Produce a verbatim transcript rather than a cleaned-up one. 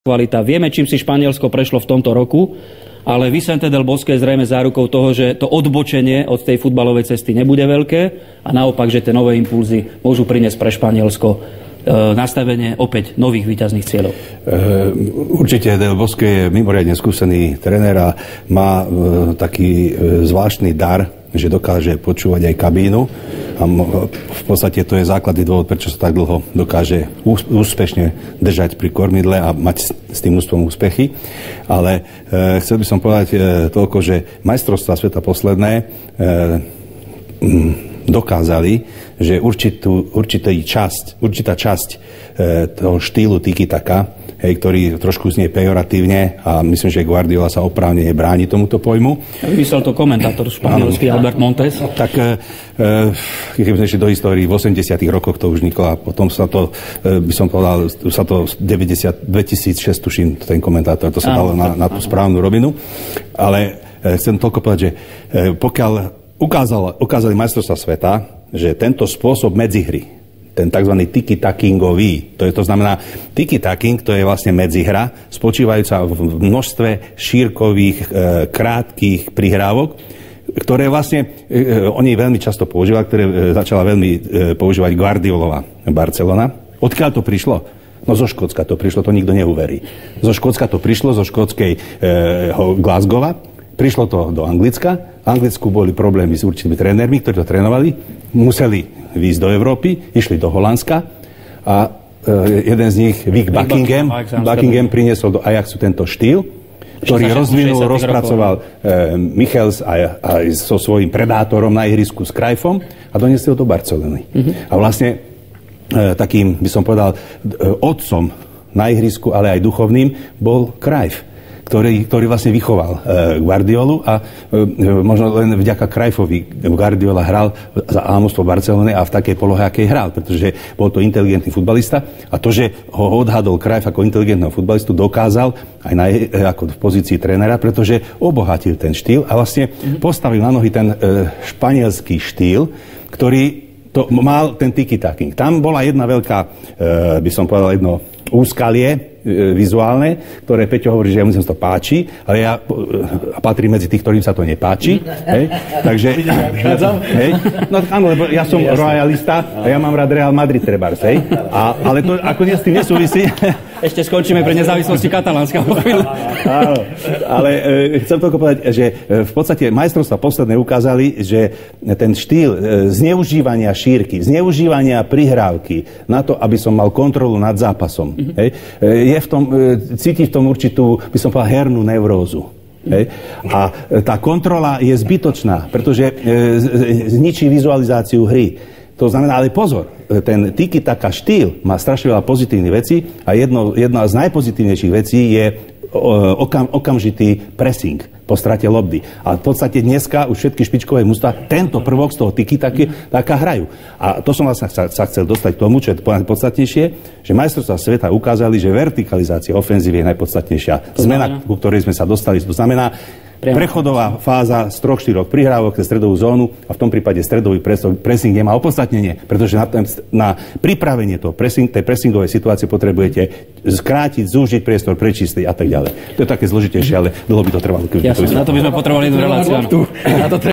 kvalita. Vieme, čím si Španielsko prešlo v tomto roku, ale Vicente del Bosque je zrejme zárukou toho, že to odbočenie od tej futbalovej cesty nebude veľké a naopak, že tie nové impulzy môžu priniesť pre Španielsko e, nastavenie opäť nových víťazných cieľov. E, určite del Bosque je mimoriadne skúsený tréner a má e, taký e, zvláštny dar, že dokáže počúvať aj kabínu. A v podstate to je základný dôvod, prečo sa tak dlho dokáže úspešne držať pri kormidle a mať s tým úspechom úspechy. Ale e, chcel by som povedať e, toľko, že majstrovstvá sveta posledné e, m, dokázali, že určitú, určitá časť, určitá časť e, toho štýlu tiki-taka, hej, ktorý trošku znie pejoratívne a myslím, že Guardiola sa oprávnene bráni tomuto pojmu. Vymyslel to komentátor španielský Albert Montes. Tak e, keď sme išli do histórii, v osemdesiatych rokoch to už vzniklo a potom sa to, e, by som povedal, sa to deväťdesiat, dvetisícšesť, tuším, ten komentátor, to sa dalo na, na tú správnu rovinu. Ale e, chcem toľko povedať, že e, pokiaľ ukázal, ukázali majstrovstvá sveta, že tento spôsob medzihry, ten tzv. tiki-takingový. To, je, to znamená, tiki-taking, to je vlastne medzihra, spočívajúca v množstve šírkových, e, krátkých prihrávok, ktoré vlastne e, oni veľmi často používali, ktoré e, začala veľmi e, používať Guardiolova Barcelona. Odkiaľ to prišlo? No zo Škótska to prišlo, to nikto neuverí. Zo Škótska to prišlo, zo škótskej e, Glasgowa. Prišlo to do Anglicka. V Anglicku boli problémy s určitými trénermi, ktorí to trénovali. Museli výjsť do Európy, išli do Holandska a e, jeden z nich, Vic Buckingham, Buckingham priniesol do Ajaxu tento štýl, ktorý rozvinul, rozpracoval e, Michels aj, aj so svojím predátorom na ihrisku s Cruyffom a doniesol do Barcelony. Mm-hmm. A vlastne e, takým, by som povedal, e, otcom na ihrisku, ale aj duchovným, bol Cruyff. Ktorý, ktorý vlastne vychoval e, Guardiolu a e, možno len vďaka Cruyffovi Guardiola hral za ámustvo Barcelony a v takej polohe, akej hral, pretože bol to inteligentný futbalista a to, že ho odhadol Cruyff ako inteligentného futbalistu, dokázal aj na, e, ako v pozícii trénera, pretože obohatil ten štýl a vlastne postavil na nohy ten e, španielský štýl, ktorý to mal ten tiki-taking. Tam bola jedna veľká, e, by som povedal, jedno úskalie vizuálne, ktoré Peťo hovorí, že ja mu sa to páči, ale ja a patrí medzi tých, ktorým sa to nepáči. Hej? Takže, hej? No áno, lebo ja som royalista a ja mám rád Real Madrid trebárs, hej? A, ale to ako s tým nesúvisí. Ešte skončíme pri nezávislosti Katalánska. Áno, ale e, chcem toľko povedať, že e, v podstate majstrovstvá posledné ukázali, že ten štýl e, zneužívania šírky, zneužívania prihrávky na to, aby som mal kontrolu nad zápasom, mm-hmm. hej, e, je v tom, e, cíti v tom určitú, by som povedal, hernú neurózu. Hej. A tá kontrola je zbytočná, pretože e, zničí vizualizáciu hry. To znamená, ale pozor, ten tiki-taka štýl má strašne veľa pozitívnych vecí a jedno, jedna z najpozitívnejších vecí je okam, okamžitý pressing po strate lobby. A v podstate dneska už všetky špičkové mužstvá tento prvok z toho tiki-taky taká hrajú. A to som vlastne sa, sa chcel dostať k tomu, čo je podstatnejšie, že majstrovstvá sveta ukázali, že vertikalizácia ofenzívy je najpodstatnejšia. Zmena, ku ktorej sme sa dostali, to znamená prechodová fáza z troch, štyroch prihrávok cez stredovú zónu a v tom prípade stredový pressing nemá opodstatnenie, pretože na, na pripravenie toho pressing, tej pressingovej situácie potrebujete skrátiť, zúžiť priestor, prečistiť a tak ďalej. To je také zložitejšie, ale dlho by to trvalo. Jasne, na to by sme potrebovali jednu reláciu.